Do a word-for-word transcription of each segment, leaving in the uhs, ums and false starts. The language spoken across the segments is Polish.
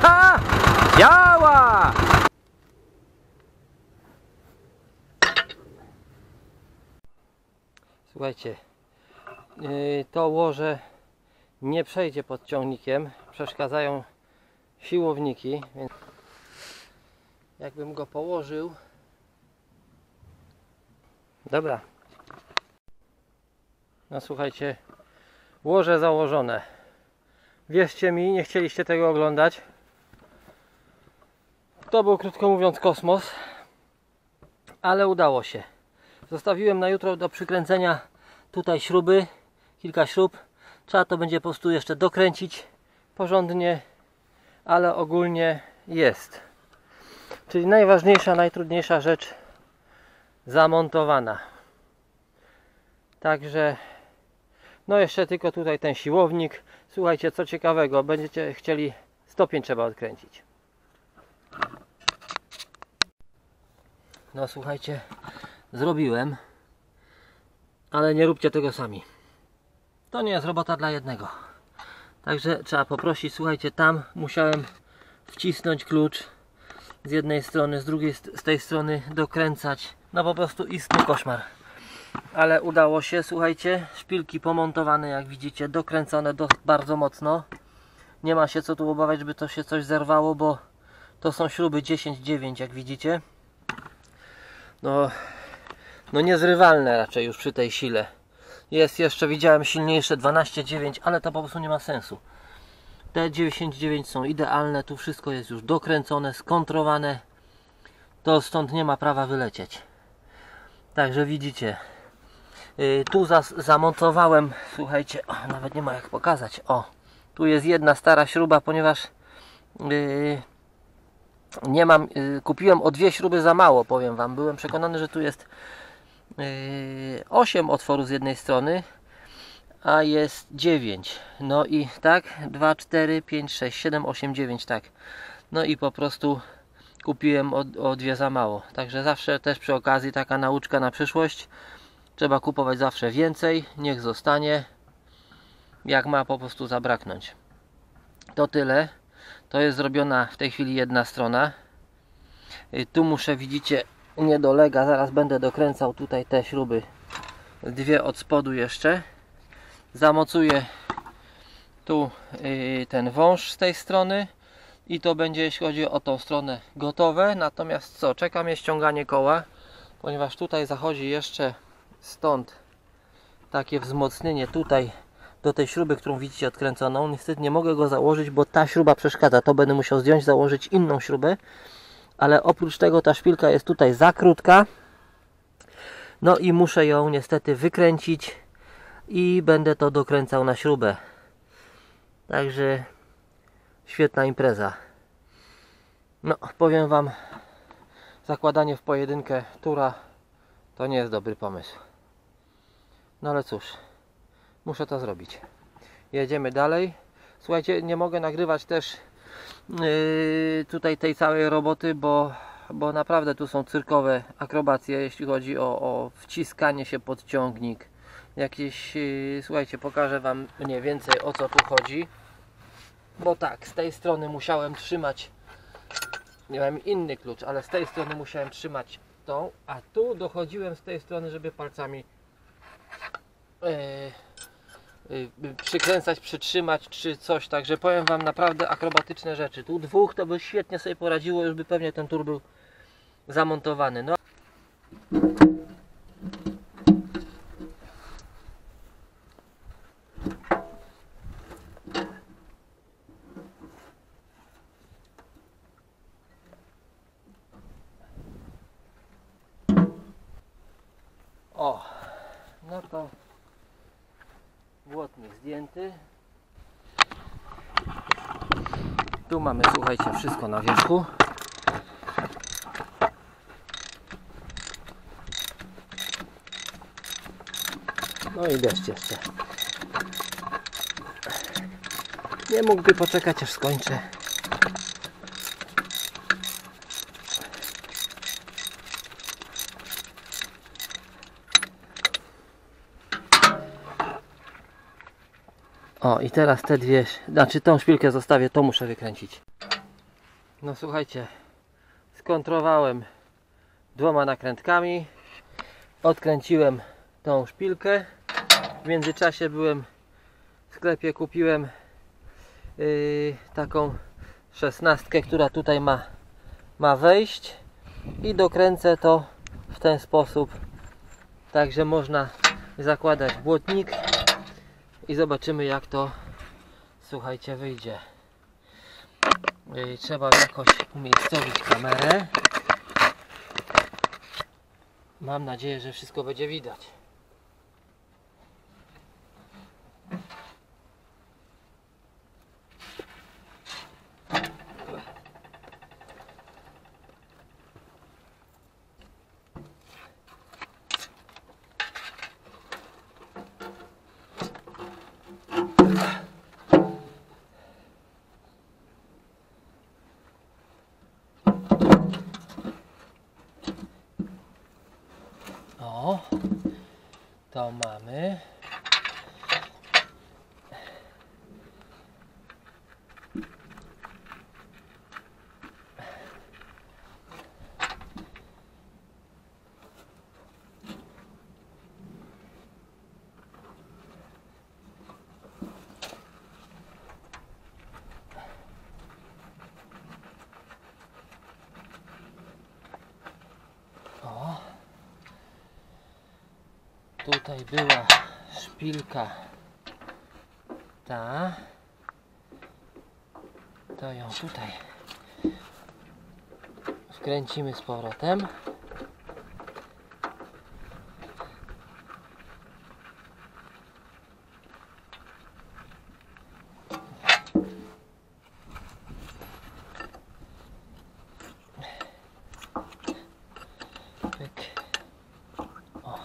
Ha! Działa! Słuchajcie, yy, to łoże nie przejdzie pod ciągnikiem, przeszkadzają siłowniki, więc jakbym go położył. Dobra. No słuchajcie, łoże założone. Wierzcie mi, nie chcieliście tego oglądać. To był, krótko mówiąc, kosmos, ale udało się. Zostawiłem na jutro do przykręcenia tutaj śruby, kilka śrub. Trzeba to będzie po prostu jeszcze dokręcić porządnie, ale ogólnie jest. Czyli najważniejsza, najtrudniejsza rzecz zamontowana. Także no jeszcze tylko tutaj ten siłownik. Słuchajcie, co ciekawego, będziecie chcieli, stopień trzeba odkręcić. No słuchajcie, zrobiłem, ale nie róbcie tego sami. To nie jest robota dla jednego. Także trzeba poprosić. Słuchajcie, tam musiałem wcisnąć klucz z jednej strony, z drugiej, z tej strony dokręcać. No po prostu istny koszmar. Ale udało się, słuchajcie, szpilki pomontowane, jak widzicie, dokręcone do, bardzo mocno. Nie ma się co tu obawiać, żeby to się coś zerwało, bo to są śruby dziesięć dziewięć, jak widzicie. No, no niezrywalne raczej już przy tej sile. Jest jeszcze, widziałem, silniejsze dwanaście dziewięć, ale to po prostu nie ma sensu. Te dziesięć dziewięć są idealne, tu wszystko jest już dokręcone, skontrowane. To stąd nie ma prawa wylecieć. Także widzicie, yy, tu za, zamontowałem, słuchajcie, o, nawet nie ma jak pokazać. O, tu jest jedna stara śruba, ponieważ yy, nie mam, yy, kupiłem o dwie śruby za mało, powiem wam. Byłem przekonany, że tu jest yy, osiem otworów z jednej strony, a jest dziewięć. No i tak, dwa, cztery, pięć, sześć, siedem, osiem, dziewięć, tak. No i po prostu kupiłem o, o dwie za mało. Także zawsze też przy okazji taka nauczka na przyszłość. Trzeba kupować zawsze więcej, niech zostanie. Jak ma po prostu zabraknąć. To tyle. To jest zrobiona w tej chwili jedna strona. Tu muszę, widzicie, nie dolega. Zaraz będę dokręcał tutaj te śruby. Dwie od spodu jeszcze. Zamocuję tu yy, ten wąż z tej strony. I to będzie, jeśli chodzi o tą stronę, gotowe. Natomiast co? Czekam jest ściąganie koła. Ponieważ tutaj zachodzi jeszcze stąd takie wzmocnienie tutaj do tej śruby, którą widzicie odkręconą. Niestety nie mogę go założyć, bo ta śruba przeszkadza. To będę musiał zdjąć, założyć inną śrubę. Ale oprócz tego ta szpilka jest tutaj za krótka. No i muszę ją niestety wykręcić i będę to dokręcał na śrubę. Także świetna impreza. No, powiem wam, zakładanie w pojedynkę tura to nie jest dobry pomysł. No ale cóż, muszę to zrobić. Jedziemy dalej. Słuchajcie, nie mogę nagrywać też yy, tutaj tej całej roboty, bo, bo naprawdę tu są cyrkowe akrobacje, jeśli chodzi o, o wciskanie się pod ciągnik. Jakieś, yy, słuchajcie, pokażę wam mniej więcej, o co tu chodzi. Bo tak, z tej strony musiałem trzymać, miałem inny klucz, ale z tej strony musiałem trzymać tą, a tu dochodziłem z tej strony, żeby palcami yy, yy, przykręcać, przytrzymać czy coś. Także powiem wam, naprawdę akrobatyczne rzeczy. Tu dwóch to by świetnie sobie poradziło, już by pewnie ten tur był zamontowany. No. O, no to błotnik zdjęty. Tu mamy, słuchajcie, wszystko na wierzchu. No i deszcz jeszcze. Nie mógłby poczekać, aż skończę. O, i teraz te dwie, znaczy tą szpilkę zostawię, to muszę wykręcić. No słuchajcie, skontrowałem dwoma nakrętkami, odkręciłem tą szpilkę. W międzyczasie byłem w sklepie, kupiłem yy, taką szesnastkę, która tutaj ma, ma wejść, i dokręcę to w ten sposób. Także można zakładać błotnik i zobaczymy, jak to, słuchajcie, wyjdzie. Yy, trzeba jakoś umiejscowić kamerę. Mam nadzieję, że wszystko będzie widać. O, to mamy. O, tutaj była szpilka ta, to ją tutaj wkręcimy z powrotem. Pyk. O.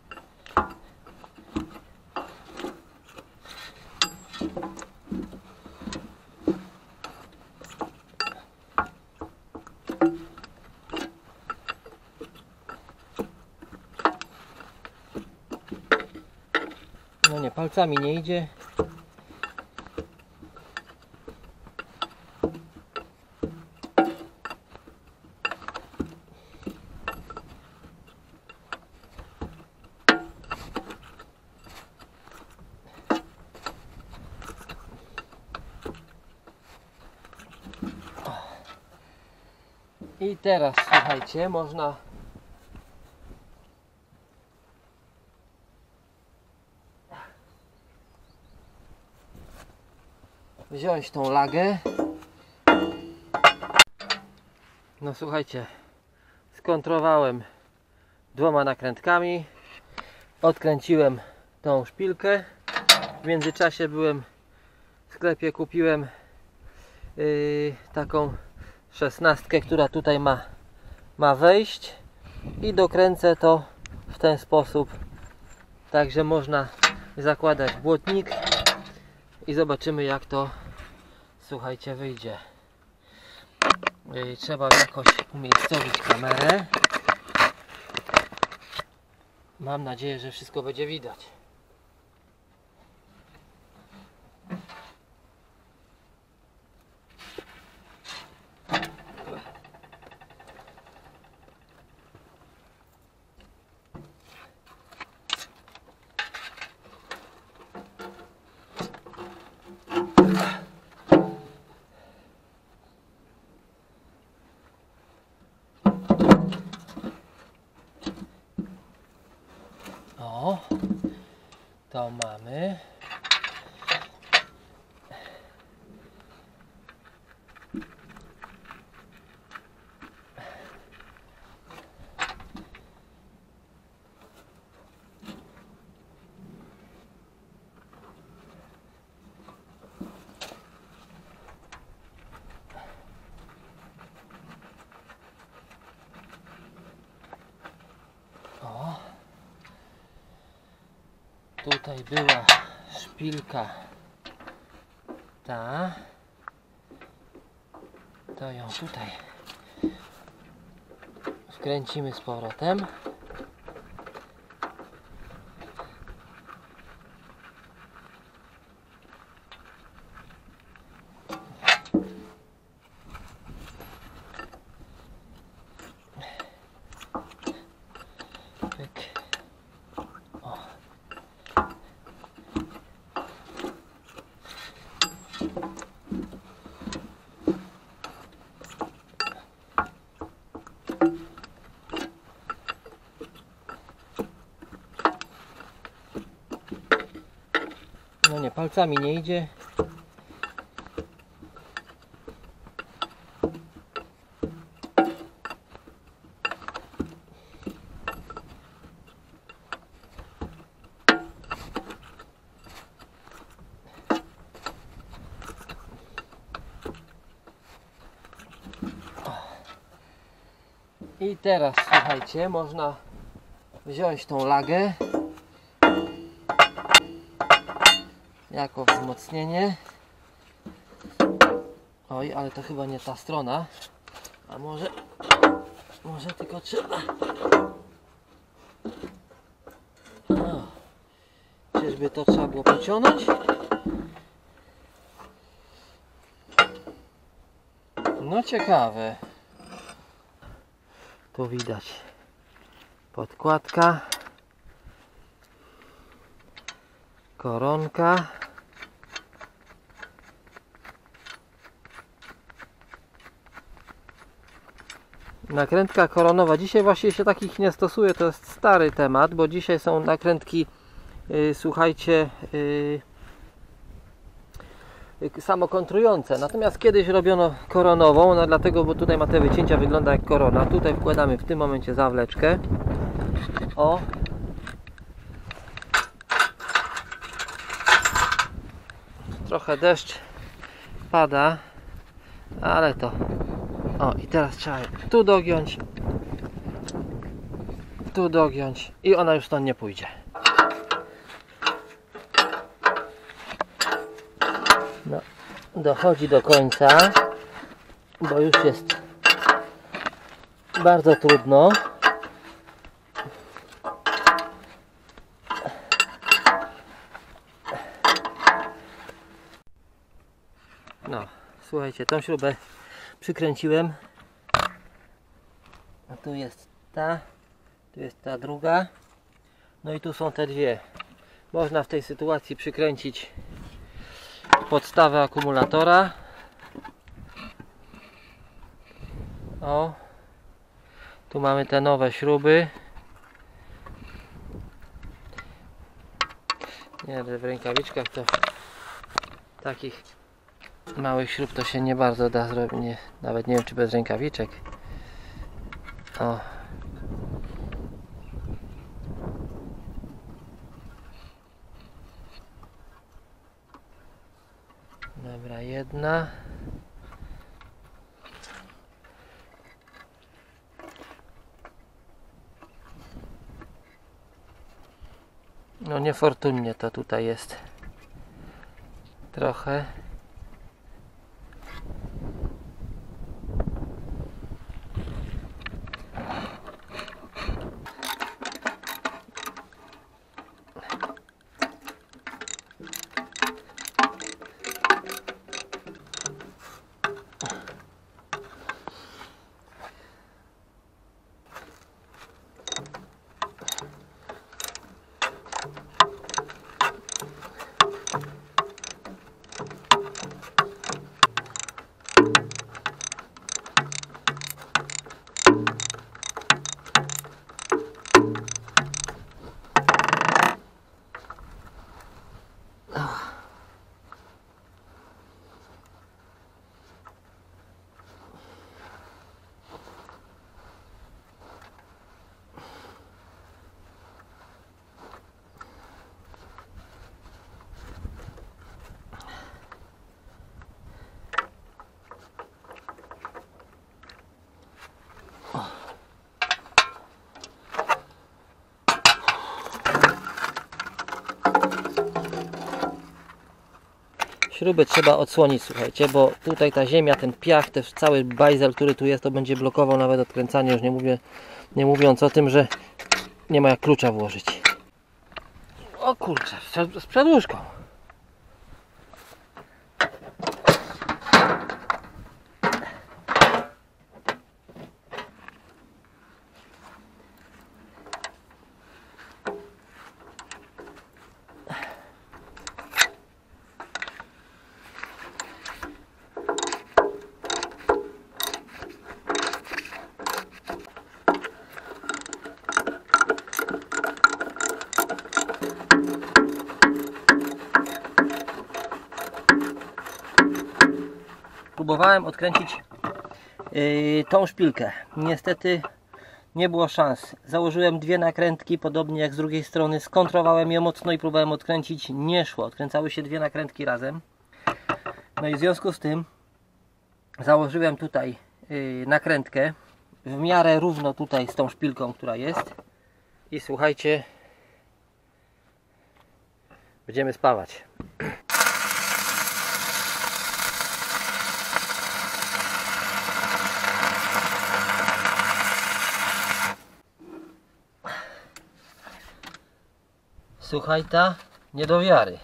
No nie, palcami nie idzie. I teraz słuchajcie, można wziąć tą lagę. No słuchajcie, skontrowałem dwoma nakrętkami, odkręciłem tą szpilkę. W międzyczasie byłem w sklepie, kupiłem yy, taką szesnastkę, która tutaj ma, ma wejść, i dokręcę to w ten sposób. Także można zakładać błotnik i zobaczymy, jak to, słuchajcie, wyjdzie. Yy, trzeba jakoś umiejscowić kamerę. Mam nadzieję, że wszystko będzie widać. O, to mamy. O, tutaj była szpilka ta, to ją tutaj wkręcimy z powrotem. palcami nie idzie. I teraz słuchajcie, można wziąć tą lagę jako wzmocnienie. Oj, ale to chyba nie ta strona. A może może tylko trzeba. O, czyżby to trzeba było pociągnąć? No ciekawe. Tu widać podkładka, koronka, nakrętka koronowa. Dzisiaj właściwie się takich nie stosuje, to jest stary temat, bo dzisiaj są nakrętki, yy, słuchajcie, yy, samokontrujące. Natomiast kiedyś robiono koronową, no dlatego, bo tutaj ma te wycięcia, wygląda jak korona. Tutaj wkładamy w tym momencie zawleczkę. O. Trochę deszcz pada, ale to. O, i teraz trzeba tu dogiąć, tu dogiąć i ona już stąd nie pójdzie. No, dochodzi do końca, bo już jest bardzo trudno. No, słuchajcie, tą śrubę przykręciłem. A tu jest ta, tu jest ta druga. No i tu są te dwie. Można w tej sytuacji przykręcić podstawę akumulatora. O, tu mamy te nowe śruby. Nie, że w rękawiczkach to takich małych śrub to się nie bardzo da zrobić. Nie, nawet nie wiem, czy bez rękawiczek. O. Dobra, jedna. No niefortunnie to tutaj jest trochę. Śruby trzeba odsłonić, słuchajcie, bo tutaj ta ziemia, ten piach, też cały bajzel, który tu jest, to będzie blokował nawet odkręcanie, już nie mówię, nie mówiąc o tym, że nie ma jak klucza włożyć. O kurczę, z przedłużką. próbowałem odkręcić yy, tą szpilkę. Niestety nie było szans. Założyłem dwie nakrętki, podobnie jak z drugiej strony. Skontrowałem je mocno i próbowałem odkręcić. Nie szło. Odkręcały się dwie nakrętki razem. No i w związku z tym założyłem tutaj yy, nakrętkę w miarę równo tutaj z tą szpilką, która jest. I słuchajcie, będziemy spawać. Słuchaj ta, nie do wiary.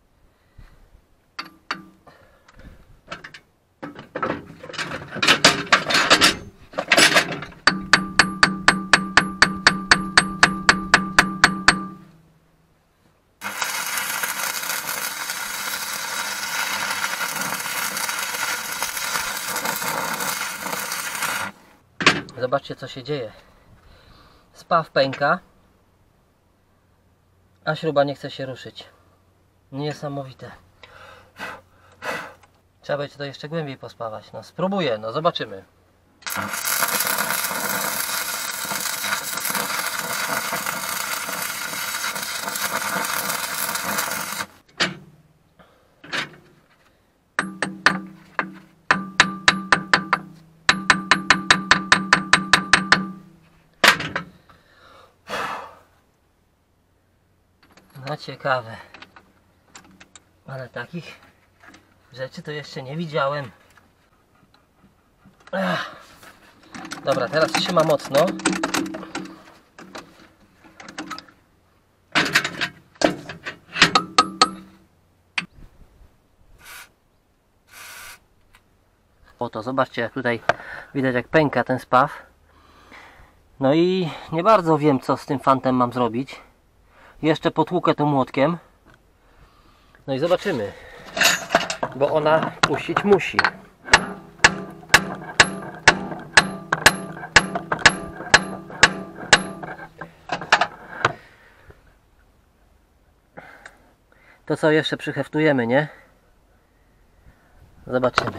Zobaczcie, co się dzieje. Spaw pęka, a śruba nie chce się ruszyć. Niesamowite. Trzeba będzie to jeszcze głębiej pospawać. No spróbuję, no zobaczymy. No ciekawe, ale takich rzeczy to jeszcze nie widziałem. Ach. Dobra, teraz trzyma mocno. Oto, zobaczcie, jak tutaj widać, jak pęka ten spaw. No i nie bardzo wiem, co z tym fantem mam zrobić. Jeszcze potłukę to młotkiem. No i zobaczymy, bo ona puścić musi. To co, jeszcze przyheftujemy, nie? Zobaczymy.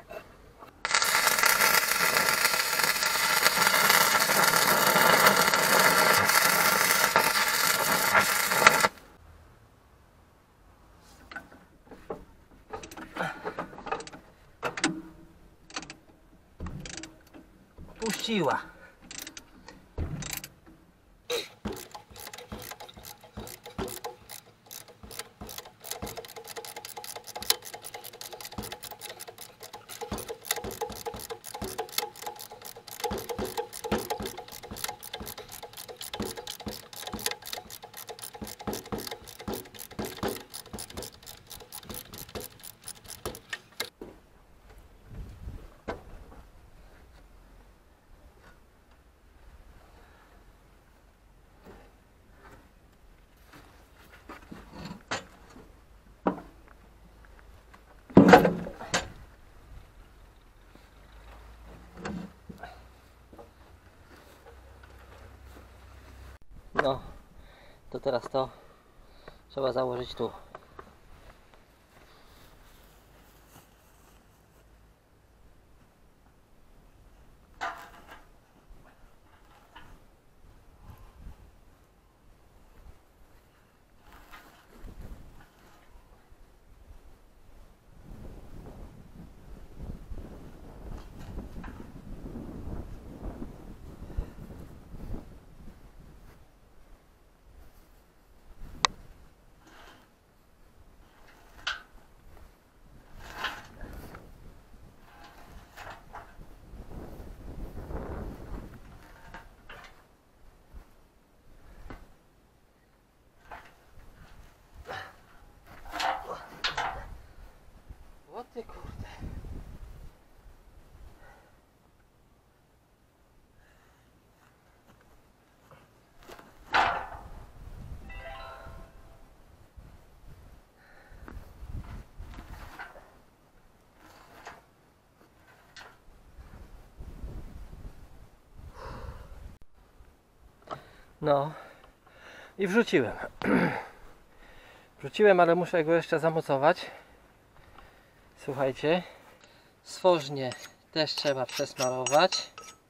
Puściła. No, to teraz to trzeba założyć tu. O ty kurde. No i wrzuciłem. Wrzuciłem, ale muszę go jeszcze zamocować. Słuchajcie, Stworznie też trzeba przesmarować.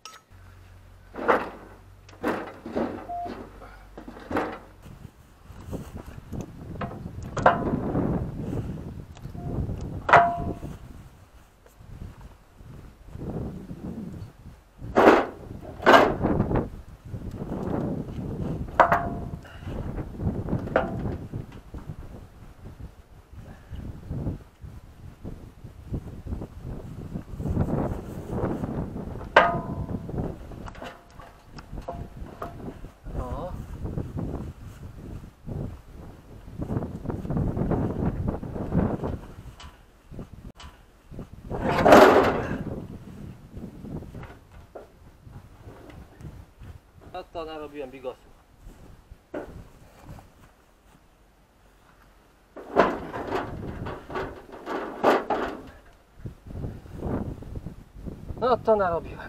No to narobiłem bigosu. No to narobiłem.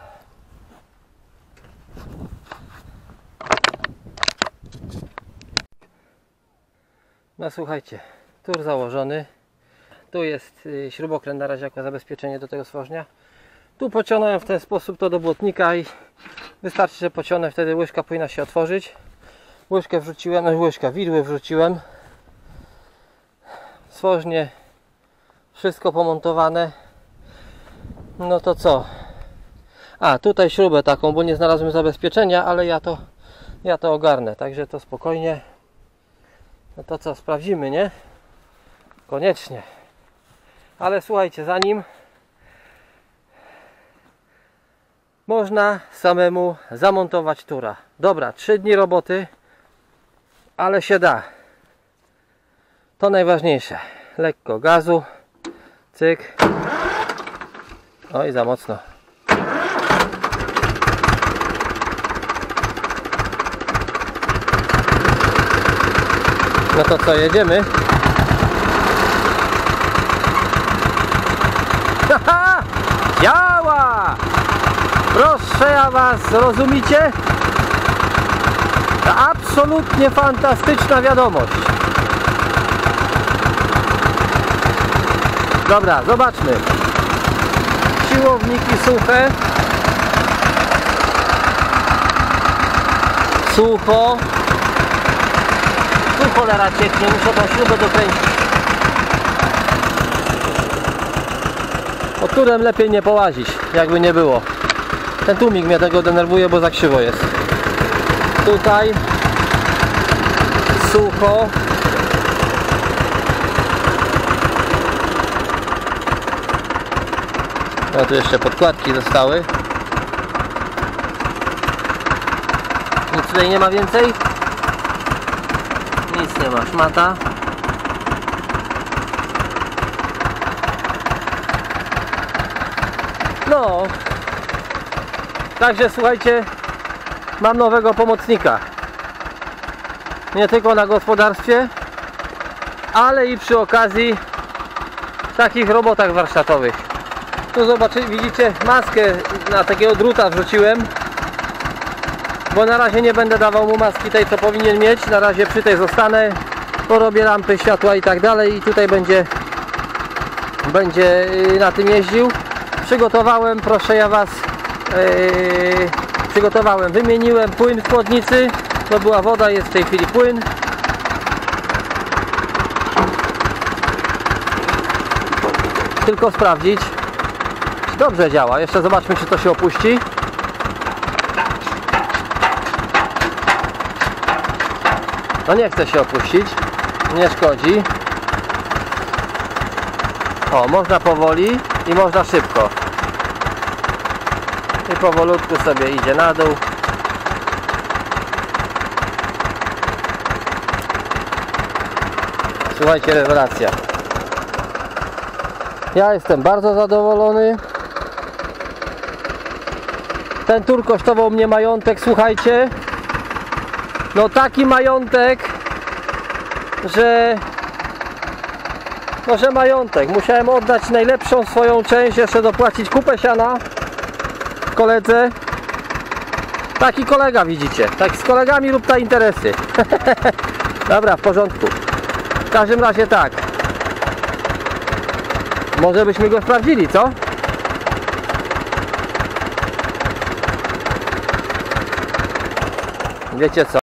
No słuchajcie, tur założony. Tu jest śrubokręt na razie jako zabezpieczenie do tego stworznia. Tu pociągnąłem w ten sposób to do błotnika i wystarczy, że pociągnę, wtedy łyżka powinna się otworzyć. Łyżkę wrzuciłem, no łyżka, widły wrzuciłem. Stworznie, wszystko pomontowane. No to co? A, tutaj śrubę taką, bo nie znalazłem zabezpieczenia, ale ja to, ja to ogarnę, także to spokojnie. No to co, sprawdzimy, nie? Koniecznie. Ale słuchajcie, zanim można samemu zamontować tura. Dobra, trzy dni roboty, ale się da. To najważniejsze. Lekko gazu. Cyk. Oj, za mocno. No to co, jedziemy? Haha! Działa! Proszę ja was, rozumicie? To absolutnie fantastyczna wiadomość. Dobra, zobaczmy. Siłowniki suche. Sucho. Tu cholera cieknie, muszę tą śrubę dokręcić. Pod turem lepiej nie połazić, jakby nie było. Ten tłumik mnie tego denerwuje, bo za krzywo jest. Tutaj sucho. No tu jeszcze podkładki zostały. Nic tutaj nie ma więcej. Nic nie ma, szmata. No. Także słuchajcie, mam nowego pomocnika. Nie tylko na gospodarstwie, ale i przy okazji w takich robotach warsztatowych. Tu zobaczycie, widzicie, maskę na takiego druta wrzuciłem, bo na razie nie będę dawał mu maski tej, co powinien mieć. Na razie przy tej zostanę, porobię lampy, światła i tak dalej i tutaj będzie będzie na tym jeździł. Przygotowałem, proszę ja was, yy, przygotowałem, wymieniłem płyn w chłodnicy, to była woda, jest w tej chwili płyn. Tylko sprawdzić, czy dobrze działa. Jeszcze zobaczmy, czy to się opuści. No nie chce się opuścić, nie szkodzi. O, można powoli i można szybko. I powolutku sobie idzie na dół. Słuchajcie, rewelacja. Ja jestem bardzo zadowolony. Ten tur kosztował mnie majątek, słuchajcie. No taki majątek, że no że majątek. Musiałem oddać najlepszą swoją część, jeszcze dopłacić kupę siana koledze. Taki kolega, widzicie. Tak z kolegami lub ta interesy. Dobra, w porządku. W każdym razie tak. Może byśmy go sprawdzili, co? Wiecie co?